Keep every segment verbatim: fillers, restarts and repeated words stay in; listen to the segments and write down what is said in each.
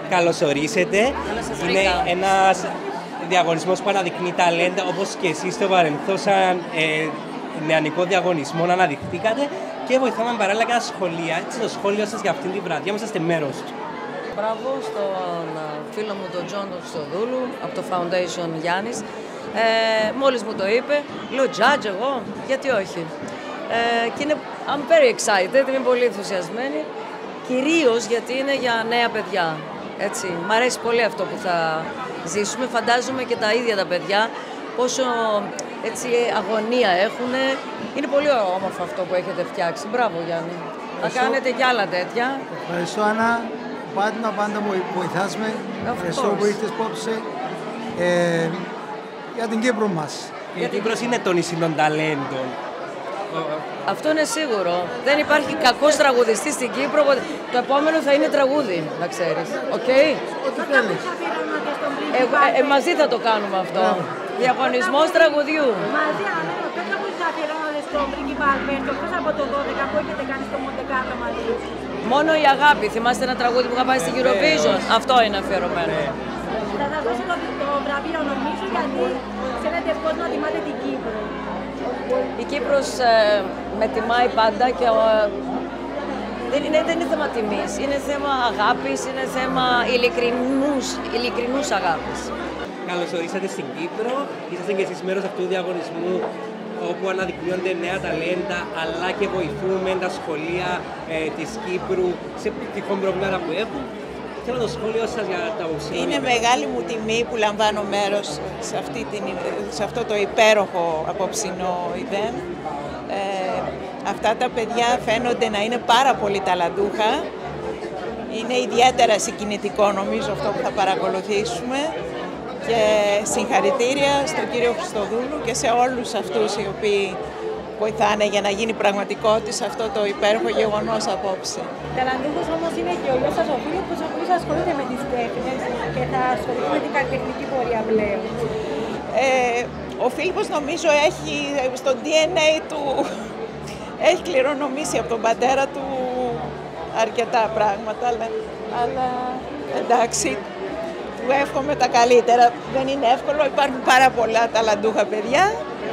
Καλώς ορίσετε. Είναι ένας διαγωνισμός που αναδεικνύει ταλέντα, όπως και εσείς στο παρελθόν, σαν ε, νεανικό διαγωνισμό να αναδειχθήκατε και βοηθάμε παράλληλα και τα σχολεία. Έτσι, το σχόλιο σας για αυτήν την βραδιά, μας είστε μέρος του. Μπράβο στον φίλο μου τον Τζον τον Χριστοδούλου από το Foundation Γιάννης. Ε, μόλις μου το είπε, λέω judge εγώ, γιατί όχι. Ε, και είναι, I'm very excited, είμαι πολύ ενθουσιασμένη, κυρίως γιατί είναι για νέα παιδιά. Έτσι. Μ' αρέσει πολύ αυτό που θα ζήσουμε, φαντάζομαι και τα ίδια τα παιδιά, πόσο έτσι, αγωνία έχουν. Είναι πολύ όμορφο αυτό που έχετε φτιάξει. Μπράβο Γιάννη. Να κάνετε κι άλλα τέτοια. Ευχαριστώ Άννα. Πάντα, πάντα μου βοηθάς με. Ευχαριστώ που ήρθες απόψε ε, για την Κύπρο μας. Η Κύπρος είναι το νησί των ταλέντων. Αυτό είναι σίγουρο. Δεν υπάρχει κακός τραγουδιστής στην Κύπρο. Το επόμενο θα είναι τραγούδι, να ξέρεις. Οκ. Okay? Ό,τι θέλεις. Ε, ε, μαζί θα το κάνουμε αυτό. Διαγωνισμός τραγουδιού. Μαζί, αλλά ποιο τραγούδι θα αφιερώνατε στον πρίγκιπα Αλμπέρτο, εκτός από το δώδεκα που έχετε κάνει στο Μοντεκάρλο μαζί? Μόνο η αγάπη. Θυμάστε ένα τραγούδι που είχα πάει στην Eurovision? Αυτό είναι αφιερωμένο. Θα σας δώσω το, το βραβείο νομίζω γιατί ξέρετε πώς να τιμάτε την Κύπρο. Η Κύπρος ε, με τιμάει πάντα και ε, δεν, είναι, δεν είναι θέμα τιμής, είναι θέμα αγάπης, είναι θέμα ειλικρινούς, ειλικρινούς αγάπης. Καλώς ορίσατε στην Κύπρο, είσαστε και εσείς μέρος αυτού του διαγωνισμού όπου αναδεικνύονται νέα ταλέντα αλλά και βοηθούμε τα σχολεία ε, της Κύπρου σε τυχόν προβλήματα που έχουν. Θέλω το σχόλιο σας για τα ουσία. Είναι μεγάλη μου τιμή που λαμβάνω μέρος σε, αυτή την, σε αυτό το υπέροχο απόψινό event. Ε, αυτά τα παιδιά φαίνονται να είναι πάρα πολύ ταλαντούχα. Είναι ιδιαίτερα συγκινητικό νομίζω αυτό που θα παρακολουθήσουμε. Και συγχαρητήρια στον κύριο Χριστοδούλου και σε όλους αυτούς οι οποίοι βοηθάνε για να γίνει πραγματικότητα αυτό το υπέροχο γεγονός απόψε. Ταλαντούχος όμως είναι και ο γιος σας ο Φίλιππος, ο οποίος ασχολείται με τις τέχνες και θα ασχοληθεί με την καλλιτεχνική πορεία πλέον. Ε, ο Φίλιππος νομίζω έχει στο ντι εν έι του, έχει κληρονομήσει από τον πατέρα του αρκετά πράγματα, αλλά, αλλά εντάξει, του εύχομαι τα καλύτερα. Δεν είναι εύκολο, υπάρχουν πάρα πολλά ταλαντούχα παιδιά,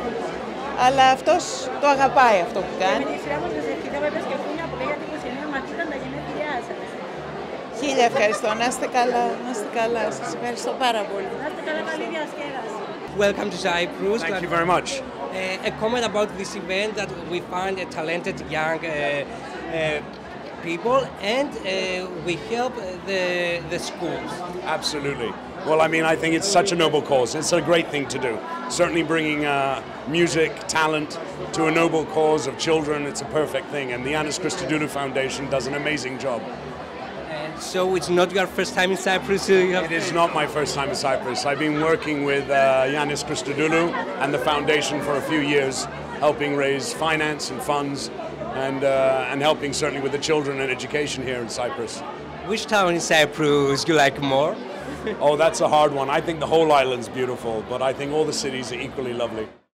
αλλά αυτός το αγαπάει αυτό που κάνει. Και με τη σειρά μου σας ευχηθώ βέβαια και χρόνια πολλά γιατί είκοσι εννέα Μαρτίου ήταν τα γενέθλιά σας. Χίλια ευχαριστώ, να είστε καλά, να είστε καλά, σας ευχαριστώ πάρα πολύ. Να είστε καλά, καλή διασκέδαση. Welcome to Cyprus. Thank you very much. Uh, a comment about this event that we find a talented young uh, uh, people and uh, we help the, the schools. Absolutely. Well, I mean, I think it's such a noble cause. It's a great thing to do. Certainly bringing uh, music, talent to a noble cause of children, it's a perfect thing. And the Yannis Christodoulou Foundation does an amazing job. And so it's not your first time in Cyprus? So you have It is not my first time in Cyprus. I've been working with uh, Yannis Christodoulou and the foundation for a few years, helping raise finance and funds and, uh, and helping certainly with the children and education here in Cyprus. Which town in Cyprus you like more? Oh, that's a hard one. I think the whole island's beautiful, but I think all the cities are equally lovely.